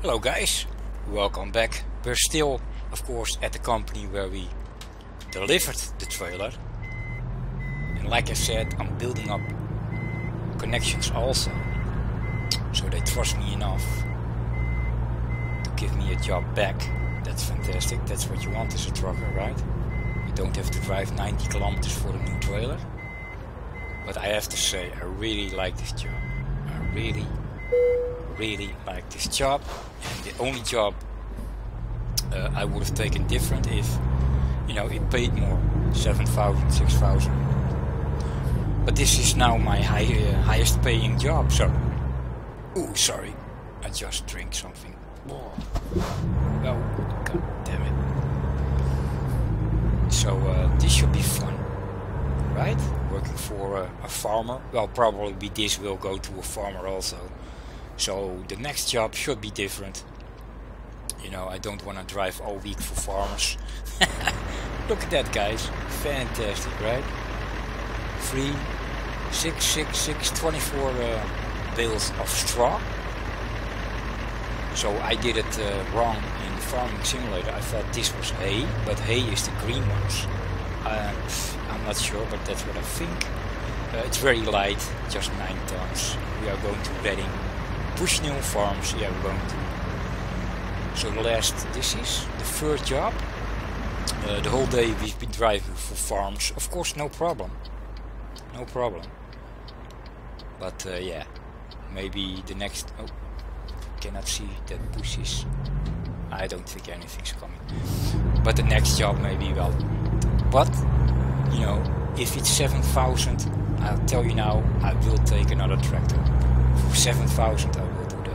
Hello guys, welcome back. We're still, of course, at the company where we delivered the trailer. And like I said, I'm building up connections also. So they trust me enough to give me a job back. That's fantastic. That's what you want as a trucker, right? You don't have to drive 90 kilometers for a new trailer. But I have to say, I really like this job. I really like this job. And the only job I would have taken different if, you know, it paid more, 7,000, 6,000. But this is now my highest paying job, so... Ooh, sorry, I just drank something. Oh, god damn it. So this should be fun, right? Working for a farmer. Well, probably this will go to a farmer also. So the next job should be different. You know, I don't want to drive all week for farmers. Look at that, guys. Fantastic, right? 3, 6, 24 bales of straw. So I did it wrong in the Farming Simulator. I thought this was hay, but hay is the green ones. I'm not sure, but that's what I think. It's very light, just 9 tons. We are going to Reading. Bushnell Farms, yeah, we're going to. So this is the first job. The whole day we've been driving for farms. Of course, no problem. No problem. But yeah, maybe the next... Oh, cannot see that bushes. I don't think anything's coming. But the next job maybe well. But, you know, if it's 7,000, I'll tell you now, I will take another tractor. For 7,000 I will do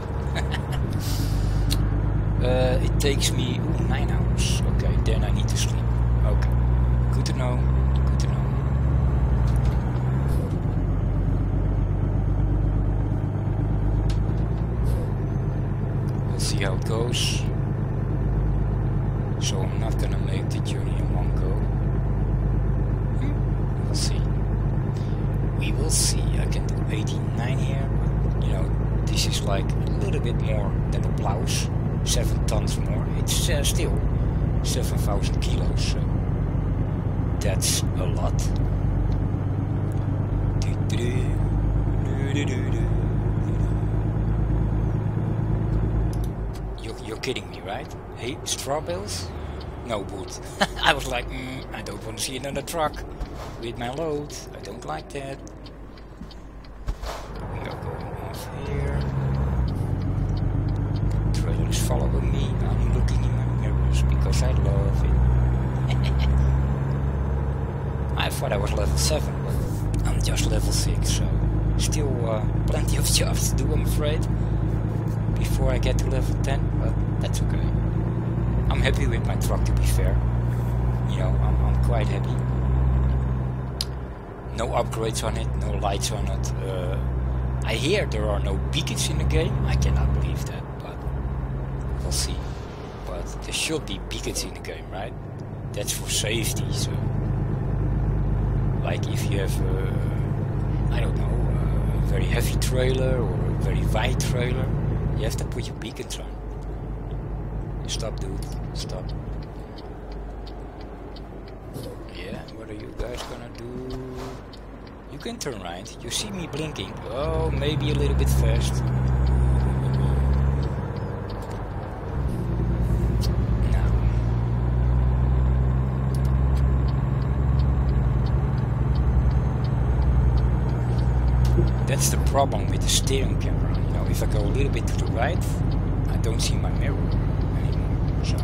that. It takes me 9 hours. Okay, then I need to sleep. Okay, good to know. Good to know. We'll see how it goes. So I'm not gonna make the journey in one go. We'll see. We will see. I can do 89 here. You know, this is like a little bit more than the plows. 7 tons more. It's still 7,000 kilos. So that's a lot. You're kidding me, right? Hey, straw bales? No wood. I was like, I don't want to see another truck with my load. I don't like that. We are going off here. The trailer is following me. I'm looking in my mirrors because I love it. I thought I was level 7, but I'm just level 6, so still plenty of jobs to do, I'm afraid, before I get to level 10, but that's okay. I'm happy with my truck, to be fair. You know, I'm quite happy. No upgrades on it, no lights on it. I hear there are no beacons in the game. I cannot believe that, but we'll see. But there should be beacons in the game, right? That's for safety, so... Like if you have, I don't know, a very heavy trailer or a very wide trailer, you have to put your beacons on. Stop, dude. Stop. Yeah, what are you guys gonna do? You can turn right. You see me blinking. Oh, maybe a little bit fast. Now. That's the problem with the steering camera. You know, if I go a little bit to the right, I don't see my mirror anymore. So.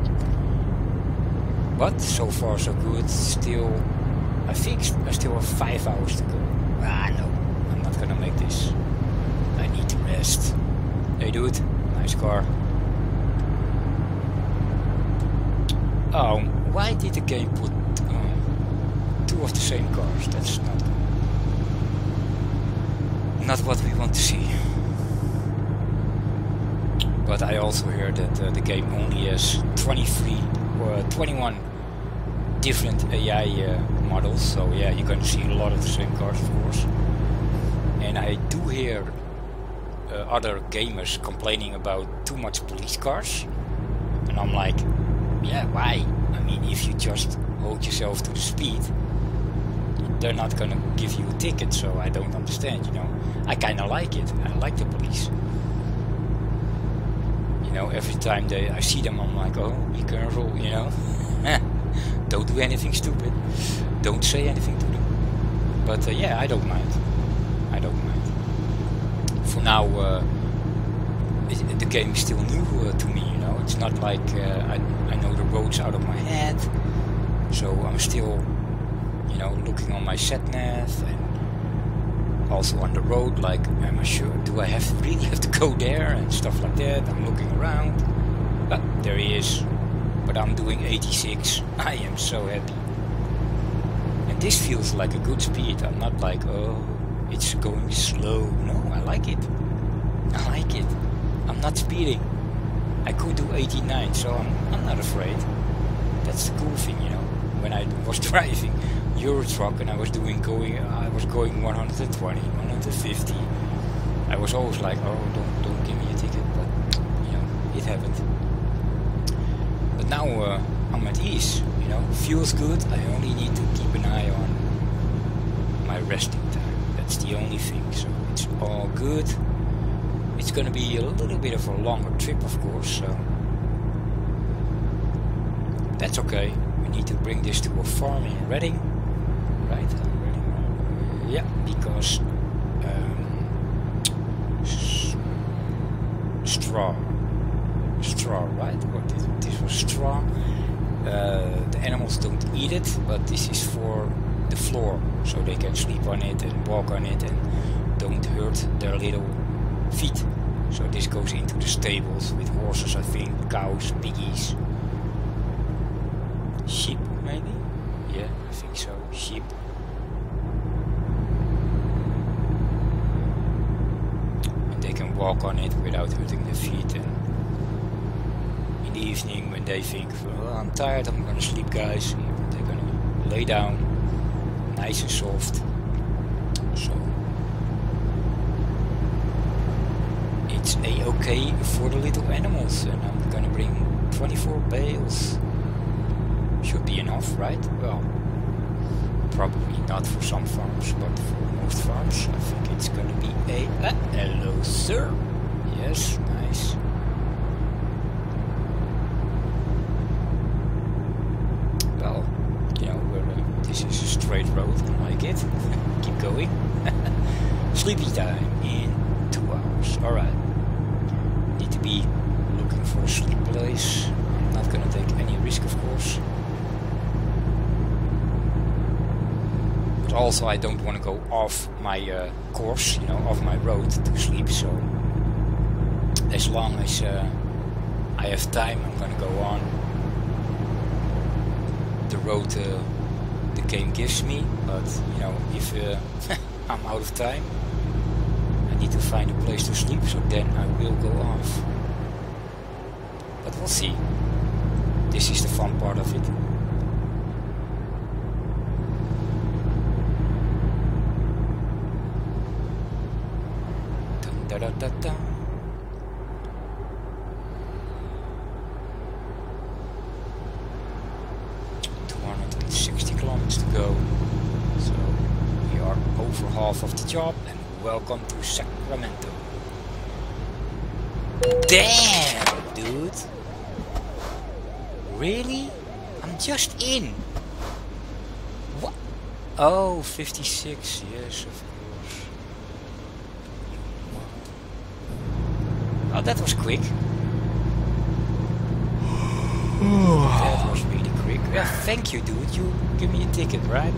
But so far so good. Still, I think I still have 5 hours to go. Ah, no, I'm not gonna make this. I need to rest. Hey, dude, nice car. Oh, why did the game put 2 of the same cars? That's not what we want to see. But I also hear that the game only has 23 or 21 different AI models, so yeah, you're gonna see a lot of the same cars, of course. And I do hear other gamers complaining about too much police cars, and I'm like, yeah, why? I mean, if you just hold yourself to the speed, they're not gonna give you a ticket. So I don't understand, you know. I kind of like it. I like the police. You know, every time I see them, I'm like, oh, be careful, you know. Don't do anything stupid. Don't say anything to them. But yeah, I don't mind. I don't mind. For now, the game is still new to me, you know. It's not like I know the roads out of my head. So I'm still, you know, looking on my sat-nav and also on the road, like, am I sure, do I really have to go there and stuff like that. I'm looking around. But there he is. But I'm doing 86. I am so happy. And this feels like a good speed. I'm not like, oh, it's going slow. No, I like it. I like it. I'm not speeding. I could do 89, so I'm not afraid. That's the cool thing, you know. When I was driving Euro Truck and I was going 120, 150. I was always like, oh, don't give me a ticket, but you know, it happened. But now I'm at ease, you know, feels good. I only need to keep an eye on my resting time. That's the only thing, so it's all good. It's gonna be a little bit of a longer trip, of course, so that's okay. We need to bring this to a farm in Reading, right? Reading, yeah, because straw, right? What this was straw. The animals don't eat it, but this is for the floor, so they can sleep on it and walk on it and don't hurt their little feet. So this goes into the stables with horses, I think, cows, piggies, sheep maybe? Yeah, I think so, sheep. And they can walk on it without hurting their feet. And in the evening when they think, well, I'm tired, I'm gonna sleep, guys, they're gonna lay down, nice and soft. So it's a-okay for the little animals, and I'm gonna bring 24 bales. Should be enough, right? Well, probably not for some farms, but for most farms I think it's gonna be hello sir. Yes, nice. Well, you know, this is a straight road, I like it. Keep going. Sleepy time in 2 hours. Alright. Need to be looking for a sleep place. I'm not gonna take any risk, of course. But also I don't want to go off my course, you know, off my road to sleep, so as long as I have time, I'm gonna go on the road the game gives me. But you know, if I'm out of time, I need to find a place to sleep, so then I will go off. But we'll see. This is the fun part of it. Dun, da, da, da, da. To go, so we are over half of the job, and welcome to Sacramento. Damn, dude, really? I'm just in. What? Oh, 56, yes, of course. Oh, that was quick. That was really quick. Yeah, thank you, dude. You give me a ticket, right?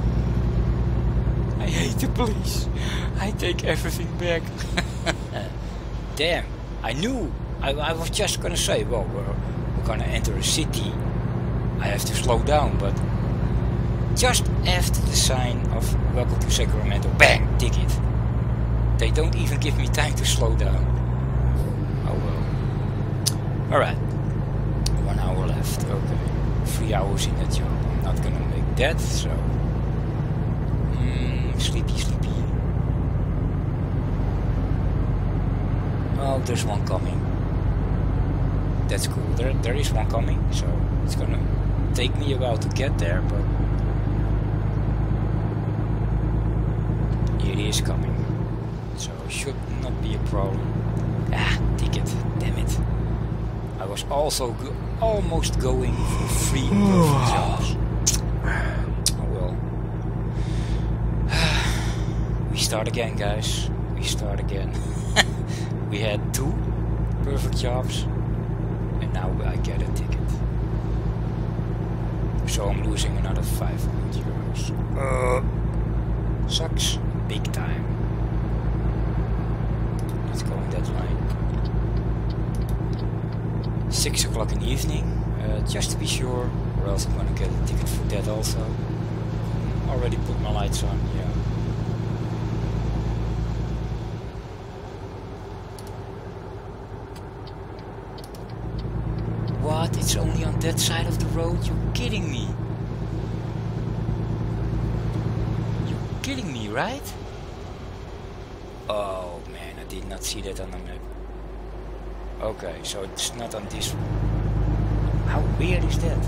I hate the police. I take everything back. Damn, I knew. I was just gonna say, well, we're gonna enter a city. I have to slow down, but just after the sign of welcome to Sacramento, bang, ticket. They don't even give me time to slow down. Oh well. Alright. 1 hour left, okay. 3 hours in that job. I'm not gonna make that, so sleepy. Oh, there's one coming. That's cool. There is one coming, so it's gonna take me a while to get there, but it is coming. So it should not be a problem. Ah, ticket. Damn it. I was also almost going for free perfect jobs. Oh well. We start again, guys. We start again. We had 2 perfect jobs and now I get a ticket. So I'm losing another 500 euros. Sucks big time. Let's go on that line. 6 o'clock in the evening, just to be sure, or else I'm gonna get a ticket for that also. Already put my lights on, yeah. What? It's only on that side of the road? You're kidding me. You're kidding me, right? Oh man, I did not see that on the map. Okay, so it's not on this. How weird is that?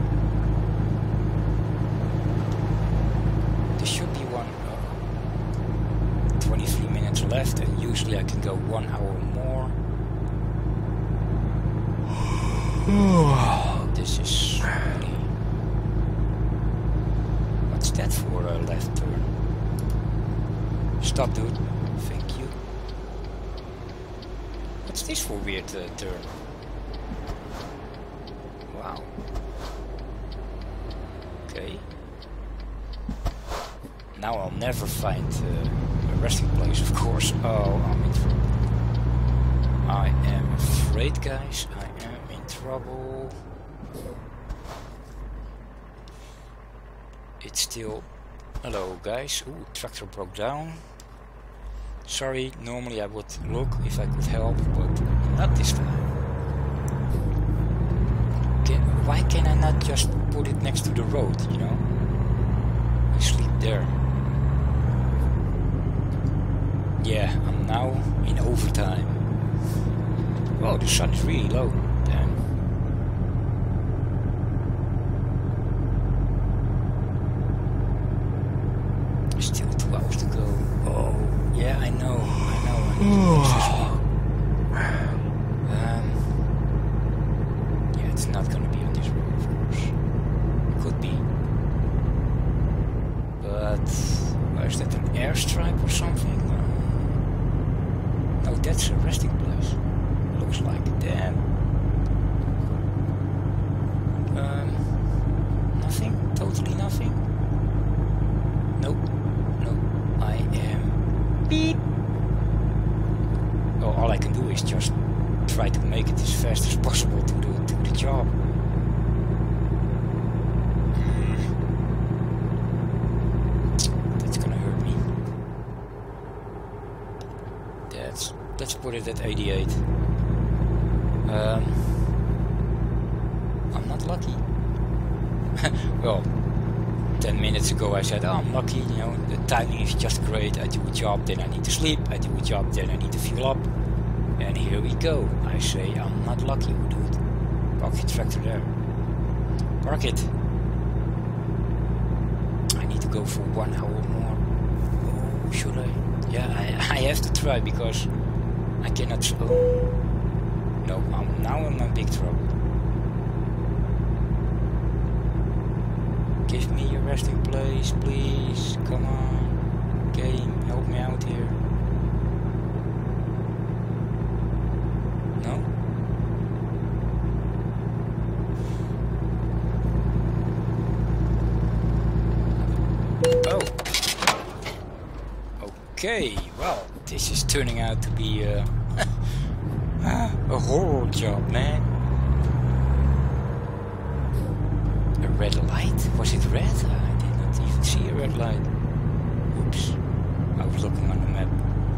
There should be one. 23 minutes left, and usually I can go 1 hour more. This is really... What's that for a left turn? Stop, dude. Thank you. What's this for weird turn? Wow. Okay. Now I'll never find a resting place, of course. Oh, I'm in trouble. I am afraid, guys. I am in trouble. It's still... Hello, guys. Ooh, tractor broke down. Sorry, normally I would look if I could help, but not this time. Why can I not just put it next to the road, you know? I sleep there. Yeah, I'm now in overtime. Oh, the sun is really low. Damn. Still 2 hours to go. Oh, yeah, I know. I need to fix this one. Yeah, it's not gonna be on this road, of course. Could be. But is that an airstrip or something? No, that's a resting place. Looks like. Damn. Nothing? Totally nothing? Nope. Nope. I am... Beep! Oh, all I can do is just try to make it as fast as possible to the job. That's gonna hurt me. Let's put it at 88. I'm not lucky. Well, 10 minutes ago I said, oh, I'm lucky, you know, the timing is just great. I do a job, then I need to sleep. I do a job, then I need to fuel up. And here we go. I say I'm not lucky, dude. Park your tractor there. Park it. I need to go for 1 hour more. Oh, should I? Yeah, I have to try because I cannot... Oh. No, now I'm in big trouble. Give me a resting place, please. Come on. Game, help me out here. No? Oh. Okay, well, this is turning out to be a horror job, man. A red light? Was it red? I did not even see a red light. Oops. I was looking on the map.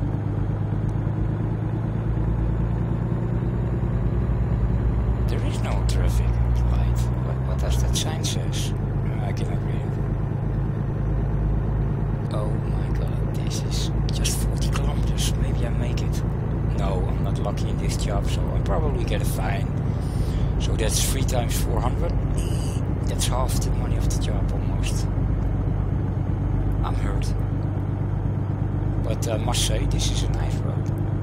There is no traffic light. What does that sign says? I cannot read it. Oh my god, this is just 40 kilometers. Maybe I make it. no, I'm not lucky in this job, so I'll probably get a fine. So that's 3 times 400. That's half the money of the job almost. I'm hurt. But I must say, this is a nice road.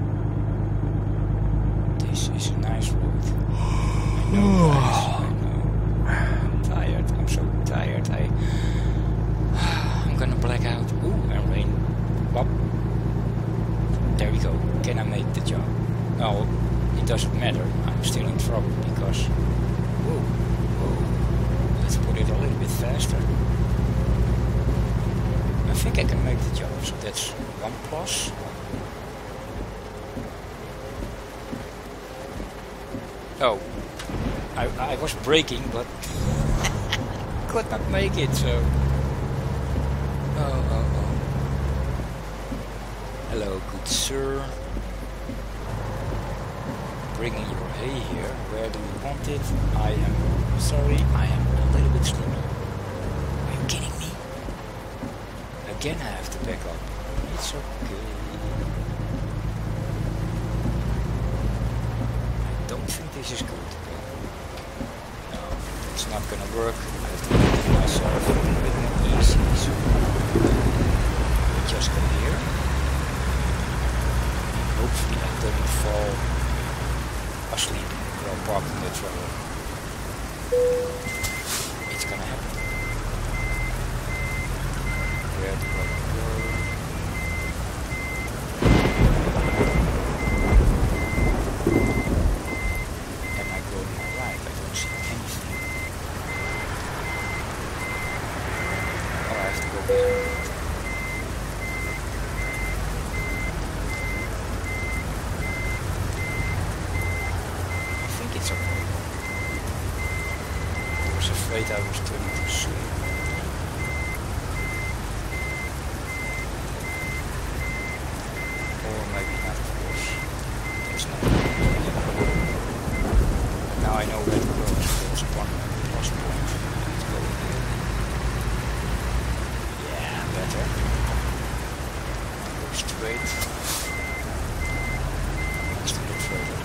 This is a nice road. I know, guys, I know. I'm tired, I'm so tired. I'm gonna black out. Ooh, and rain. Bop. There we go. Can I make the job? No, it doesn't matter. I'm still in trouble because... Whoa, whoa. Let's put it a little bit faster. I think I can make the job, so that's 1 plus. Oh, I was braking, but could not make it, so... Oh. Hello, good sir. Bringing your hay here. Where do you want it? I am sorry, I am a little bit sleepy. Are you kidding me? Again I have to back up. It's okay. I don't think this is good. No, it's not gonna work. I have to make it myself a little bit more easy. So just go here. Hopefully I don't fall asleep while parking the trailer. It's gonna happen. Where do I go? Am I going my right? I don't see anything. Oh, I have to go behind. It's okay. I was afraid I was turning too soon. Or maybe not, of course. There's no now I know where to go, so there's 1 plus point. Let's go here. Yeah, better. Go straight. Next to the trailer.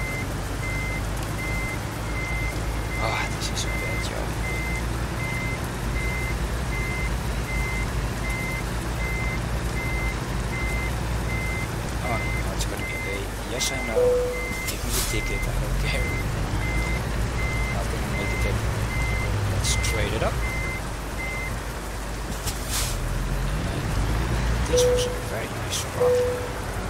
Ah, this is a bad job. Oh no, it's gonna be a day. Yes, I know. Give me the ticket, I don't care. I'm not gonna make it anymore. Let's trade it up. This was a very nice spot.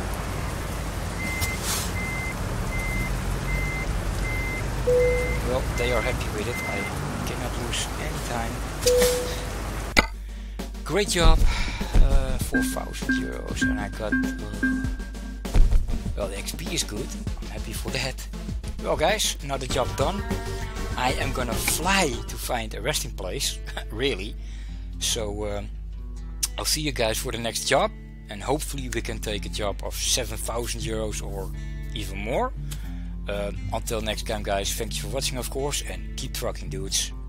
Well, they are happy with it. I cannot lose any time. Great job. 4,000 euros, and I got... well, the XP is good. I'm happy for that. Well, guys, another job done. I am gonna fly to find a resting place. Really. So, I'll see you guys for the next job. And hopefully we can take a job of 7,000 euros or even more. Until next time, guys, thank you for watching, of course, and keep trucking, dudes.